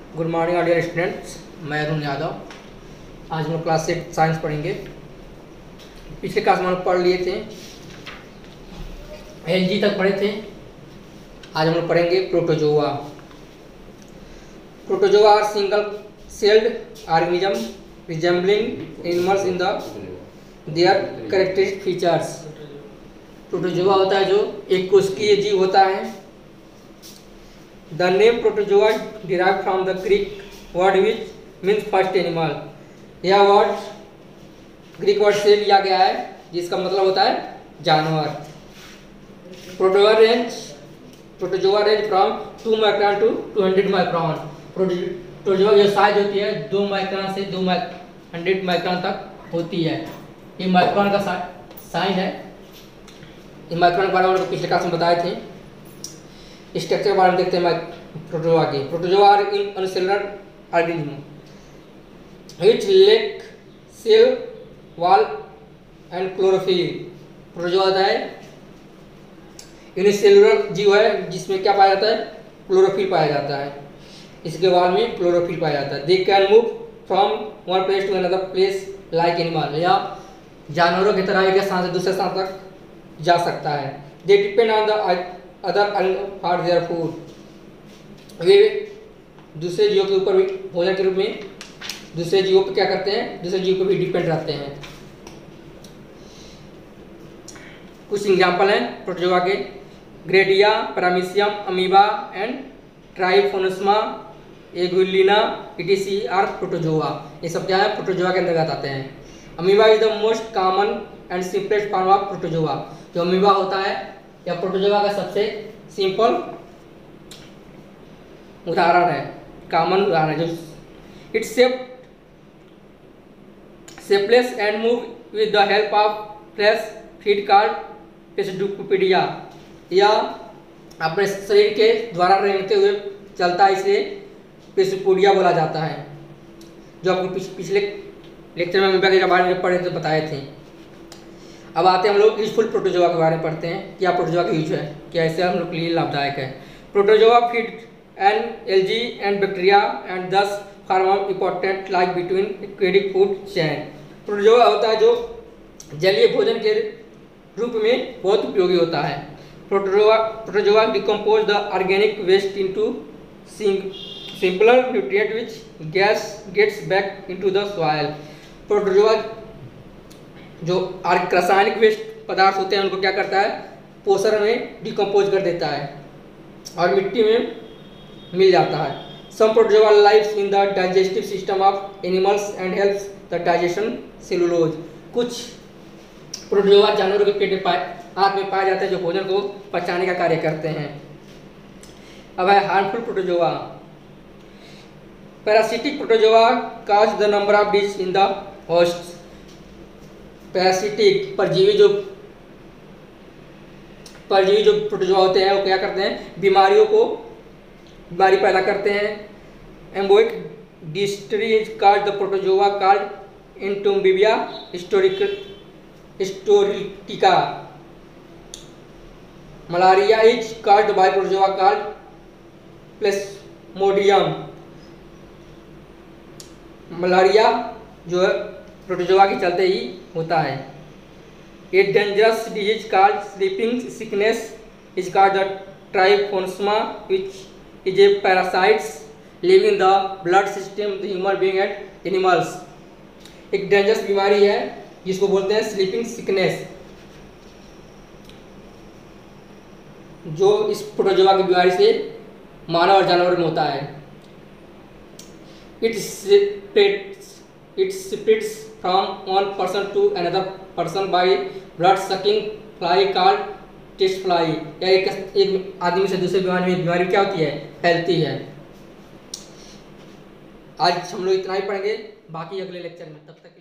Good morning dear students, मैं अरुण यादव। आज हम लोग क्लास 6 साइंस पढ़ेंगे। पिछले क्लास में हम लोग पढ़ लिए थे, एलजी तक पढ़े थे। आज हम लोग पढ़ेंगे protozoa. Protozoa are single celled organism resembling animals in the their characteristic features. Protozoa होता है जो एक कोशिकीय जीव होता है। The name protozoa derived from the Greek word which means first animal। यह वर्ड ग्रीक वर्ड से लिया गया है जिसका मतलब होता है जानवर। Protozoa range from 2 micron to 200 micron. Protozoa की साइज होती है 2 माइक्रोन से 200 माइक्रोन तक होती है। ये माइक्रोन का साइज है। इन माइक्रोन के बारे में पिछले क्लास में बताए थे। स्ट्रक्चर के बारे में देखते हैं प्रोटोजोआ की। Protozoa are unicellular organism which lack cell wall and chlorophyll. Protozoa होता है यूनिसेलुलर जीव है जिसमें क्या पाया जाता है, क्लोरोफिल पाया जाता है। इसके वॉल में क्लोरोफिल पाया जाता है। They can move from one place to another place like animal. या जानवरों की तरह एक स्थान से दूसरे स्थान तक जा सकता है। They depend on the other for their food. वे दूसरे जीवों के ऊपर भी भोजन के रूप में दूसरे जीवों पर क्या करते हैं, दूसरे जीवों पर भी डिपेंड रहते हैं। कुछ एग्जाम्पल हैं प्रोटोजोआ के: Giardia, paramecium, amoeba and trypanosoma, euglena, etc are protozoa. ये सब क्या है, प्रोटोजोआ के अंतर्गत आते हैं। Amoeba is the most common and simplest form of protozoa. जो अमीबा होता है या प्रोटोजोआ का सबसे सिंपल उदाहरण है, कॉमन उदाहरण है। जो it's shapeless and move with the help of flash feet called pseudopodia. या अपने शरीर के द्वारा रेंगते हुए चलता है, इसलिए पेसिडोपोडिया बोला जाता है। जो आपको पिछले लेक्चर में अमीबा के बारे में पढ़े थे, बताए थे। अब आते हैं हम लोग यूजफुल प्रोटोजोआ के बारे में पढ़ते हैं। क्या प्रोटोजोआ का यूज है, क्या ऐसे हम लोग के लिए लाभदायक है। Protozoa feed an algae and bacteria and thus form important like between aquatic food chain. Protozoa होता है जो जलीय भोजन के रूप में बहुत उपयोगी होता है। Protozoa decompose the organic waste into simpler nutrient which gas gets back into the soil. Protozoa जो रासायनिक वेस्ट पदार्थ होते हैं उनको क्या करता है, पोषण में डिकम्पोज कर देता है और मिट्टी में मिल जाता है। Some protozoa lives in the digestive system of animals and helps the digestion cellulose. कुछ प्रोटोजोआ जानवरों के पेट में आंत में पाए जाते हैं जो भोजन को पचाने का कार्य करते हैं। अब है harmful protozoa. Parasitic protozoa cause the number of disease in the host. Parasitic परजीवी जो प्रोटोजोआ होते हैं वो क्या करते हैं, बीमारी पैदा करते हैं। Amoebic dysentery is called the protozoa called Entamoeba histolytica. Malaria is called by protozoa called plasmodium. Malaria जो है प्रोटोजोआ के चलते ही होता है। A dangerous disease called sleeping sickness is called the trypanosoma which is a parasites living the blood system the human being and animals. एक dangerous बीमारी है जिसको बोलते हैं स्लीपिंग सिकनेस, जो इस प्रोटोजोआ की बीमारी से मानव और जानवर में होता है। It spreads from one person to another person by blood sucking fly called tsetse fly. या एक आदमी से दूसरे बीमारी क्या होती है, फैलती है। आज हम लोग इतना ही पढ़ेंगे, बाकी अगले लेक्चर में। तब तक